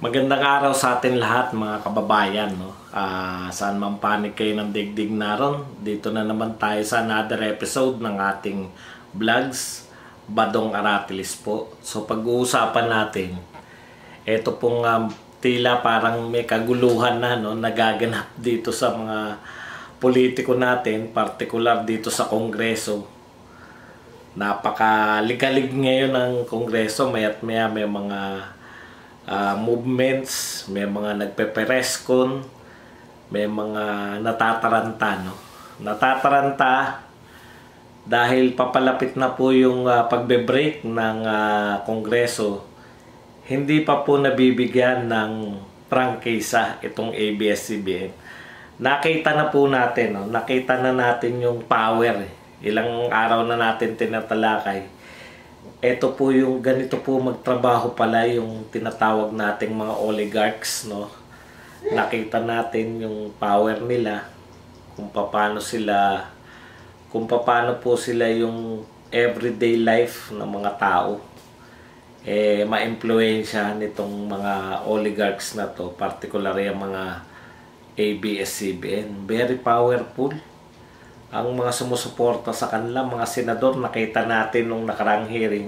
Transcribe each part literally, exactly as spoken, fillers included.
Magandang araw sa atin lahat mga kababayan, no? Ah, saan man panig kayo ng digdig naron, dito na naman tayo sa another episode ng ating vlogs, Badong Aratilis po. So pag-uusapan natin, ito pong um, tila parang may kaguluhan na, no, nagaganap dito sa mga politiko natin, partikular dito sa Kongreso. Napakaligalig ngayon ng Kongreso, maya't maya may mga Uh, movements, may mga nagpepereskon, may mga natataranta, no? Natataranta dahil papalapit na po yung uh, pagbe-break ng uh, Kongreso. Hindi pa po nabibigyan ng prangkisa itong A B S C B N. Nakita na po natin, no? Nakita na natin yung power. Ilang araw na natin tinatalakay. Ito po yung ganito po magtrabaho pala yung tinatawag nating mga oligarchs, no? Nakita natin yung power nila, kung paano sila kung paano po sila yung everyday life ng mga tao. Eh maimpluwensya nitong mga oligarchs na to, particularly yung mga A B S C B N. Very powerful. Ang mga sumusuporta sa kanila, mga senador, nakita natin nung nakarang hearing,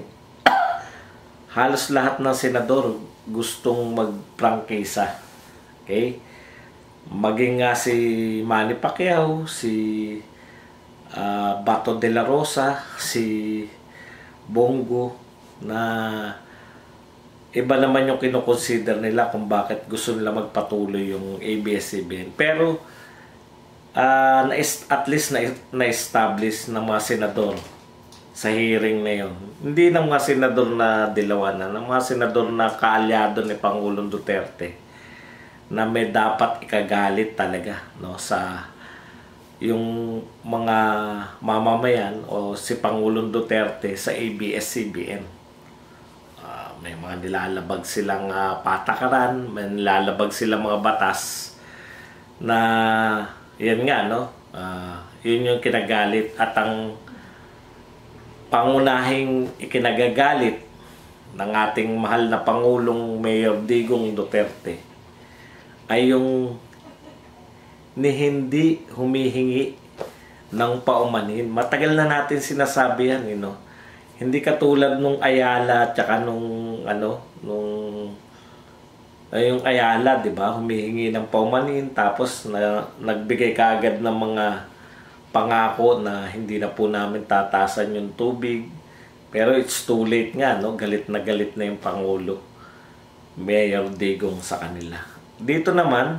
halos lahat ng senador gustong mag-prangkisa. Okay? Maging nga si Manny Pacquiao, si uh, Bato de la Rosa, si Bongo, na iba naman yung kinoconsider nila kung bakit gusto nila magpatuloy yung A B S C B N. Pero Uh, na at least na-establish na ng mga senador sa hearing na yun. Hindi ng mga senador na dilawanan, ng mga senador na kaalyado ni Pangulong Duterte na may dapat ikagalit talaga, no, sa yung mga mamamayan o si Pangulong Duterte sa A B S C B N. Uh, may mga nilalabag silang uh, patakaran, may nilalabag silang mga batas na yan nga, no? Uh, yun yung kinagalit at ang pangunahing ikinagagalit ng ating mahal na Pangulong Mayor Digong Duterte ay yung ni hindi humihingi ng paumanhin. Matagal na natin sinasabi yan, you know? Hindi katulad nung Ayala at saka nung ano, nung ay yung Ayala, di ba, humihingi ng paumanhin tapos na, nagbigay kaagad ng mga pangako na hindi na po namin tatasan yung tubig. Pero it's too late nga, no? Galit na galit na yung Pangulo Mayor Digong sa kanila. Dito naman,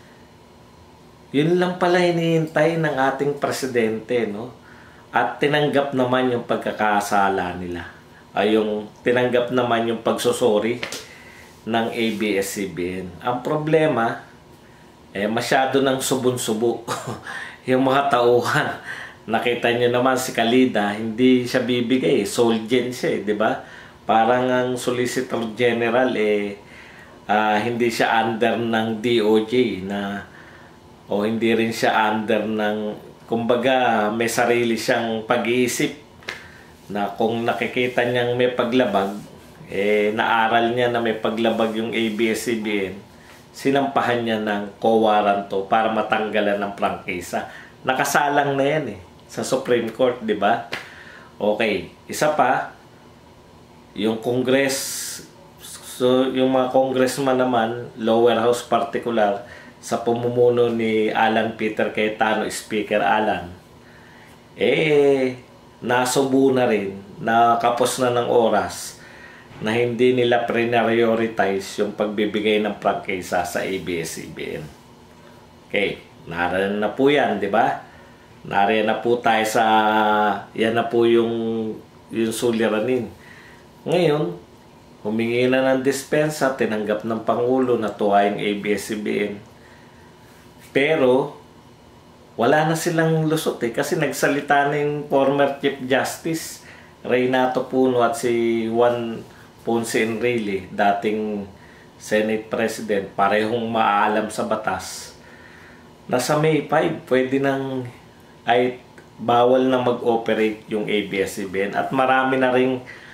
yun lang pala hinihintay ng ating presidente, no? At tinanggap naman yung pagkakasala nila. Ay yung tinanggap naman yung pagsusori ng A B S C B N. Ang problema, eh, masyado ng subon-subo yung mga tauhan. Nakita nyo naman si Kalida, hindi siya bibigay, solgen siya, eh, di ba? Parang ang Solicitor General, eh, uh, hindi siya under ng D O J na, o hindi rin siya under ng, kumbaga, may sarili siyang pag-iisip na kung nakikita niyang may paglabag, eh, naaral niya na may paglabag yung A B S C B N, sinampahan niya ng co-warranto para matanggalan ng prangkisa. Nakasalang na yan eh, sa Supreme Court, di ba? Okay, isa pa, yung Congress, so yung mga congressman naman, lower house particular, sa pamumuno ni Alan Peter Cayetano, Speaker Alan, eh, nasubo na rin, nakapos na ng oras, na hindi nila prioritize yung pagbibigay ng prangkisa sa A B S C B N. Okay, nariyan na po yan, di ba? Nariyan na po tayo sa, yan na po yung, yung suliranin. Ngayon, humingi na ng dispensa, tinanggap ng Pangulo na tuwa yung A B S C B N. Pero, wala na silang lusot eh, kasi nagsalita na yung former Chief Justice Reynato Puno at si Juan Ponce Enrile, dating Senate President, parehong maalam sa batas, na sa May five, pwede nang ay bawal na mag-operate yung A B S C B N at marami na ring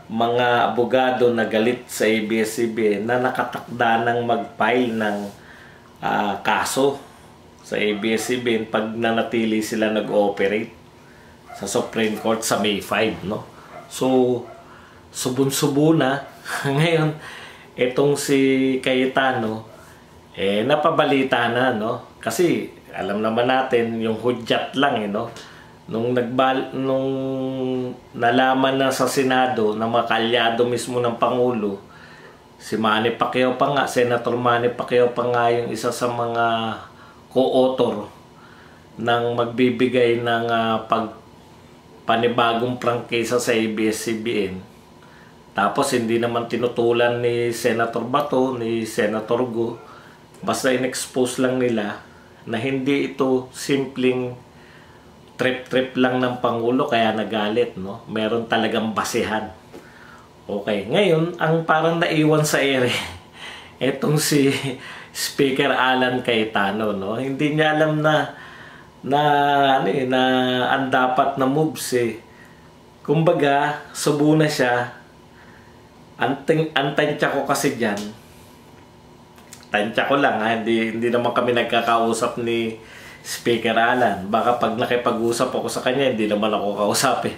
mga abogado na galit sa A B S C B N na nakatakda ng mag-file ng uh, kaso sa A B S C B N pag nanatili sila nag-ooperate sa Supreme Court sa May fifth, no? So, subun-subo na. Ngayon, itong si Cayetano, eh, napabalita na, no? Kasi, alam naman natin, yung hudyat lang, eh, no? Nung nagbal nung nalaman na sa Senado na makalyado mismo ng Pangulo, si Manny Pacquiao pa nga, Senator Manny Pacquiao pa nga yung isa sa mga co-author ng magbibigay ng uh, pag panibagong prangkisa sa A B S C B N. Tapos hindi naman tinutulan ni Senator Bato, ni Senator Go, basta in-expose lang nila na hindi ito simpleng trip-trip lang ng Pangulo kaya nagalit, no? Meron talagang basehan. Okay, ngayon, ang parang naiwan sa ere, etong si Speaker Alan Cayetano, no? Hindi niya alam na na ano eh, na ang dapat na moves eh. Kumbaga, subo na siya. Anting antantya ko kasi diyan. Tantya ko lang ha, hindi hindi naman kami nagkakausap ni Speaker Alan. Baka pag nakipag-usap ako sa kanya, hindi naman ako kausapin.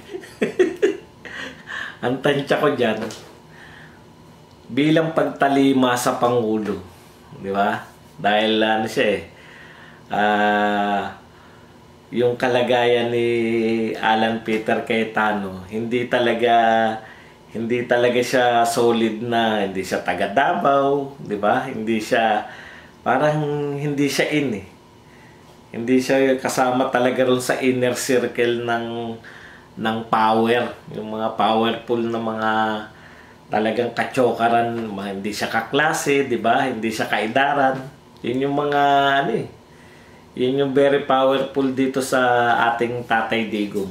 Ang tansya ko dyan, bilang pagtalima sa Pangulo, di ba? Dahil ano siya eh, uh, yung kalagayan ni Alan Peter Cayetano, hindi talaga, hindi talaga siya solid na, hindi siya taga Davao, di ba? Hindi siya, parang hindi siya in eh. Hindi siya kasama talaga ron sa inner circle ng ng power, yung mga powerful na mga talagang katsokaran, hindi siya kaklase, 'di ba? Hindi siya kaidaran. Yun yung mga ano eh. Yun yung very powerful dito sa ating Tatay Digong.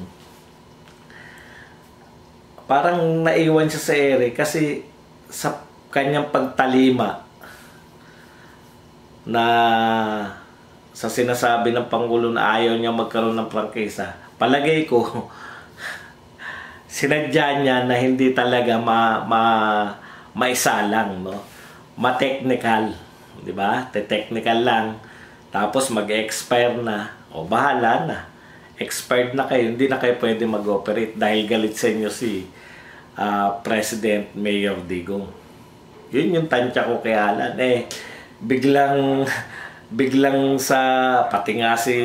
Parang naiwan siya sa ere kasi sa kanyang pagtalima na sa sinasabi ng Pangulo na ayaw niya magkaroon ng prangkisa, palagay ko, sinadya niya na hindi talaga ma, ma, maisalang, no? Ma-technical, di ba? Te-technical lang, tapos mag-expire na, o bahala na. Expired na kayo, hindi na kayo pwede mag-operate dahil galit sa inyo si uh, President Mayor Digong. Yun yung tansya ko kay Alan. Eh, biglang... biglang sa pati nga si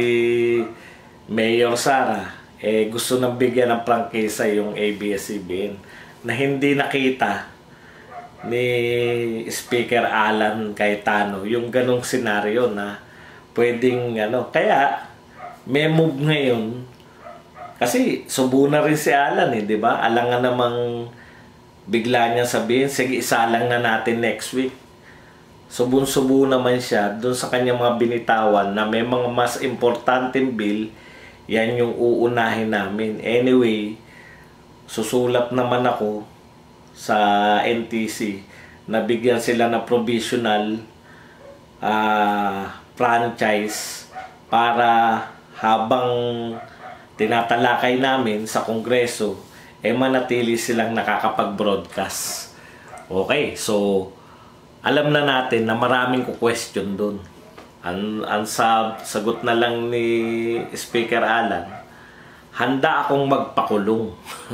Mayor Sara eh gusto nang bigyan ng prangkisa yung A B S C B N na hindi nakita ni Speaker Alan Cayetano yung ganong senaryo na pwedeng ano, kaya may move ngayon kasi subo na rin si Alan eh, di ba? Alangan namang bigla niya sabihin, sige isa lang na natin next week. Subun-subo naman siya doon sa kanyang mga binitawan na may mga mas importanteng bill, yan yung uunahin namin. Anyway, susulat naman ako sa N T C na bigyan sila ng provisional uh, franchise para habang tinatalakay namin sa Kongreso, eh manatili silang nakakapag-broadcast. Okay, so alam na natin na maraming ku-question doon. Ang, ang sab, sagot na lang ni Speaker Alan, handa akong magpakulong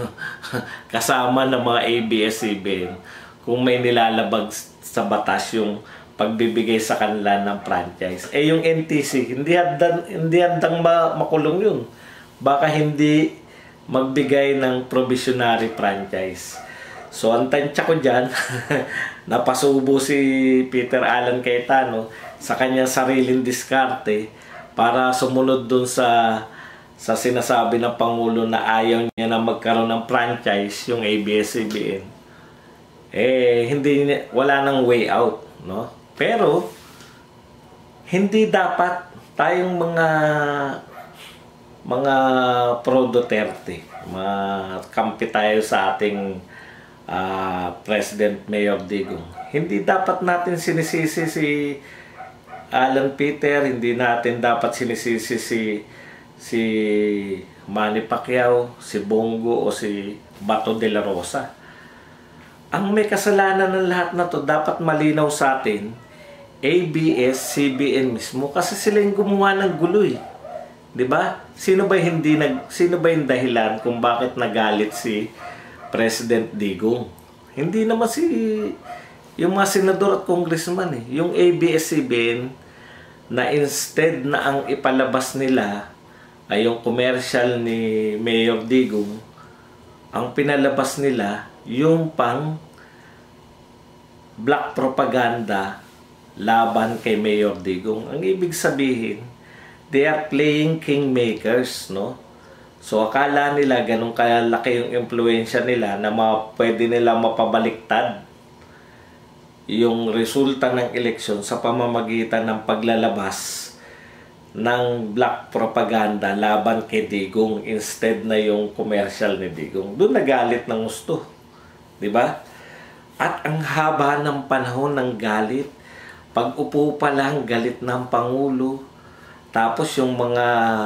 kasama ng mga A B S C B N kung may nilalabag sa batas yung pagbibigay sa kanila ng franchise. Eh yung N T C, hindi handang, hindi handang ma makulong yun. Baka hindi magbigay ng provisionary franchise. So, ang tansya ko dyan, napasubo si Peter Alan Cayetano sa kanyang sariling diskarte para sumunod dun sa sa sinasabi ng Pangulo na ayaw niya na magkaroon ng franchise yung A B S C B N. Eh, hindi, wala nang way out, no? Pero, hindi dapat tayong mga mga pro Duterte, mga kampi tayo sa ating Uh, President Mayor Digong. Hindi dapat natin sinisisi si Alan Peter, hindi natin dapat sinisisi si si Manny Pacquiao, si Bongo o si Bato de la Rosa. Ang may kasalanan ng lahat na to, dapat malinaw sa atin, A B S C B N mismo, kasi sila yung gumawa ng gulo eh. 'Di ba? Sino ba hindi nag sino ba yung dahilan kung bakit nagalit si President Digong? Hindi naman si yung mga senador at congressman eh. Yung A B S C B N na instead na ang ipalabas nila ay yung commercial ni Mayor Digong, ang pinalabas nila yung pang black propaganda laban kay Mayor Digong. Ang ibig sabihin, they are playing kingmakers, no? So akala nila ganun kalaki yung impluensya nila na ma pwede nila mapabaliktad yung resulta ng eleksyon sa pamamagitan ng paglalabas ng black propaganda laban kay Digong instead na yung commercial ni Digong. Doon nagalit ng gusto, 'di ba? At ang haba ng panahon ng galit, pag upo pa lang galit ng pangulo, tapos yung mga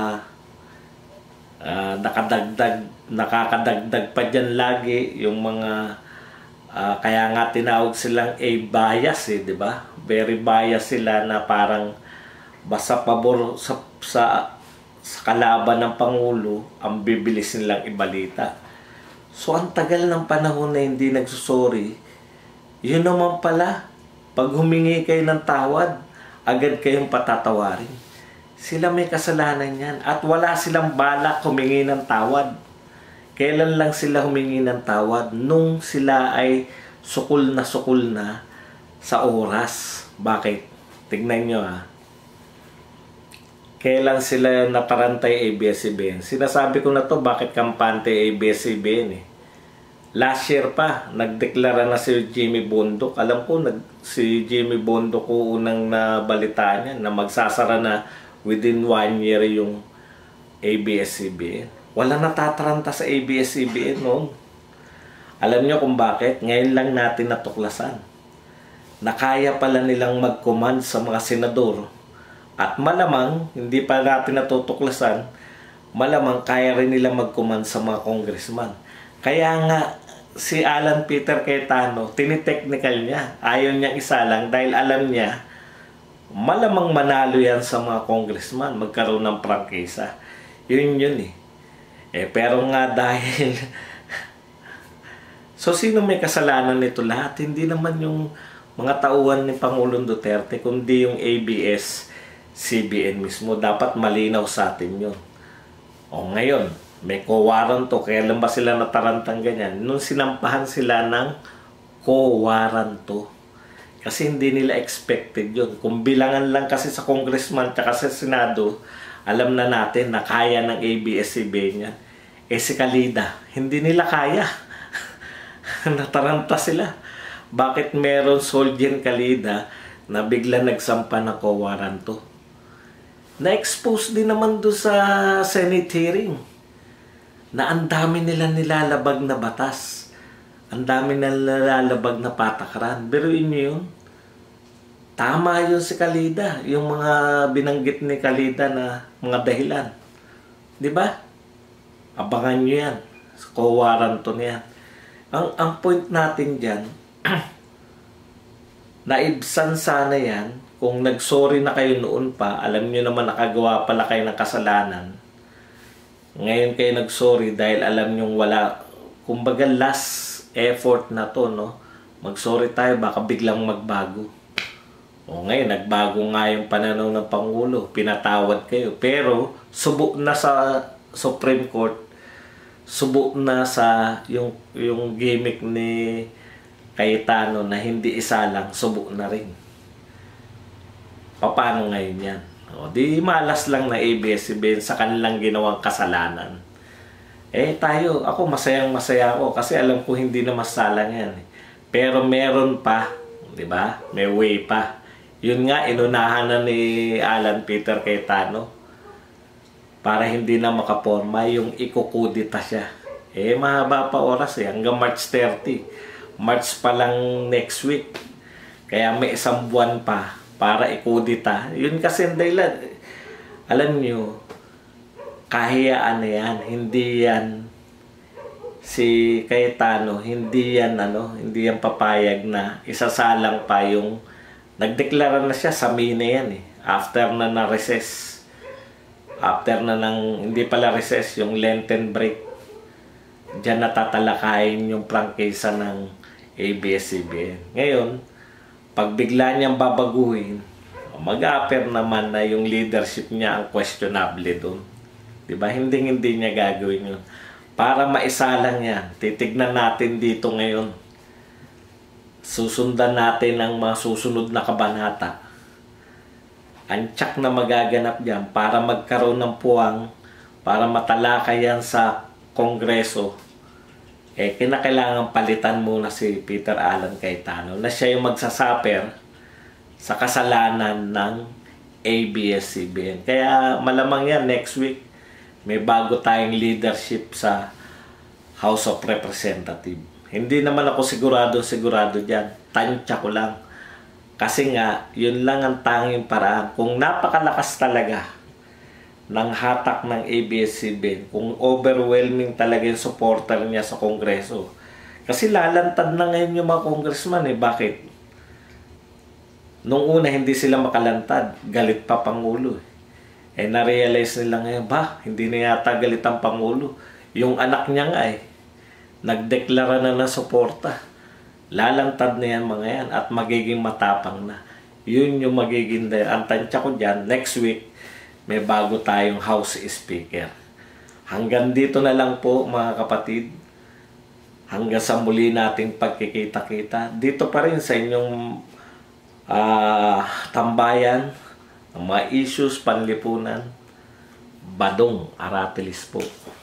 uh, nakadagdag nakakadagdag pa diyan lagi yung mga uh, kaya nga tinawag silang a bias eh, 'di ba? Very bias sila na parang basta pabor sa, sa, sa kalaban ng Pangulo, ang bibilis nilang ibalita. So, ang tagal ng panahon na hindi nagsusori, yun naman pala, pag humingi kayo ng tawad, agad kayong patatawarin. Sila may kasalanan yan. At wala silang balak humingi ng tawad. Kailan lang sila humingi ng tawad? Nung sila ay sukul na sukul na sa oras. Bakit? Tignan nyo ha. Kailan sila natarantay A B S C B N? Sinasabi ko na to, bakit kampante A B S C B N eh. Last year pa, nagdeklara na si Jimmy Bondoc. Alam ko, nag, si Jimmy Bondoc ko unang nabalitaan niya na magsasara na within one year yung A B S C B N. Wala natataranta sa A B S C B N noon. Alam niyo kung bakit? Ngayon lang natin natuklasan na kaya pala nilang mag-command sa mga senador. At malamang, hindi pa natin natutuklasan, malamang kaya rin nila mag-command sa mga congressman. Kaya nga, si Alan Peter Cayetano, tinitechnical niya. Ayaw niyang isa lang dahil alam niya, malamang manalo yan sa mga congressman, magkaroon ng prangkisa. Yun yun eh. Eh, pero nga dahil... So, sino may kasalanan nito lahat? Hindi naman yung mga tauhan ni Pangulong Duterte, kundi yung A B S C B N mismo. Dapat malinaw sa atin yun. O ngayon, may co-warranto. Kaya lang ba sila natarantang ganyan? Nung sinampahan sila ng co-warranto. Kasi hindi nila expected yun. Kung bilangan lang kasi sa congressman at sa senado, alam na natin na kaya ng A B S C B N yan. Eh si Calida, hindi nila kaya. Nataranta sila. Bakit meron Soldier Calida na bigla nagsampa ng co-warranto? Na-expose din naman doon sa Senate hearing na ang dami nila nilalabag na batas. Ang dami nila nilalabag na patakaran. Pero inyo yun, tama yun si Calida. Yung mga binanggit ni Calida na mga dahilan. Di ba? Abangan nyo yan. Co-warranto niya. Ang, ang point natin dyan, naibsan sana yan. Kung nag-sorry na kayo noon pa, alam nyo naman nakagawa pala kayo ng kasalanan. Ngayon kayo nag-sorry dahil alam nyo wala, kumbaga last effort na to, no? Mag-sorry tayo, baka biglang magbago. O ngayon, nagbago nga yung pananaw ng Pangulo, pinatawad kayo. Pero, subo na sa Supreme Court, subo na sa yung, yung gimmick ni Cayetano na hindi isa lang, subo na rin. Paano ngayon yan? O, di malas lang na A B S C B N sa kanilang ginawang kasalanan. Eh tayo, ako masayang masaya ako kasi alam ko hindi na masalang yan. Pero meron pa, di ba? May way pa. Yun nga, inunahan na ni Alan Peter Cayetano para hindi na makaporma yung ikukudita siya. Eh mahaba pa oras eh, hanggang March thirty. March pa lang next week. Kaya may isang buwan pa para ikudita. Yun kasi ang dahilan. Alam nyo, kahiyaan na yan. Hindi yan si Cayetano, hindi yan ano, hindi yan papayag na isasalang pa yung nagdeklara na siya sa Mine yan eh. After na na-recess. After na ng, hindi pala recess, yung Lenten break. Diyan natatalakayin yung prangkisa ng A B S C B N. Ngayon, pag bigla niyang babaguhin, mag-a-appear naman na yung leadership niya ang questionable doon. Diba? Hindi hindi niya gagawin yun. Para maisalang yan, titignan natin dito ngayon. Susundan natin ang mga susunod na kabanata. Ang tsak na magaganap dyan para magkaroon ng puwang, para matalakay yan sa Kongreso, eh kinakailangan palitan muna si Peter Alan Cayetano na siya yung magsasaper sa kasalanan ng A B S C B N. Kaya malamang yan next week may bago tayong leadership sa House of Representatives. Hindi naman ako sigurado sigurado dyan. Tansya ko lang. Kasi nga, yun lang ang tanging paraan. Kung napakalakas talaga ng hatak ng A B S C B N, kung overwhelming talaga yung supporter niya sa Kongreso. Kasi lalantad na ngayon yung mga congressman eh. Bakit? Nung una hindi sila makalantad. Galit pa Pangulo eh. Eh, na-realize nila ngayon, ba, hindi na yata galit ang Pangulo. Yung anak niya nga eh, nagdeklara na ng suporta. Lalantad na yan mga yan at magiging matapang na. Yun yung magiging, ang tansya ko dyan, next week, may bago tayong House Speaker. Hanggang dito na lang po mga kapatid. Hanggang sa muli nating pagkikita-kita. Dito pa rin sa inyong uh, tambayan, ang mga issues, panlipunan, Badong Aratilis po.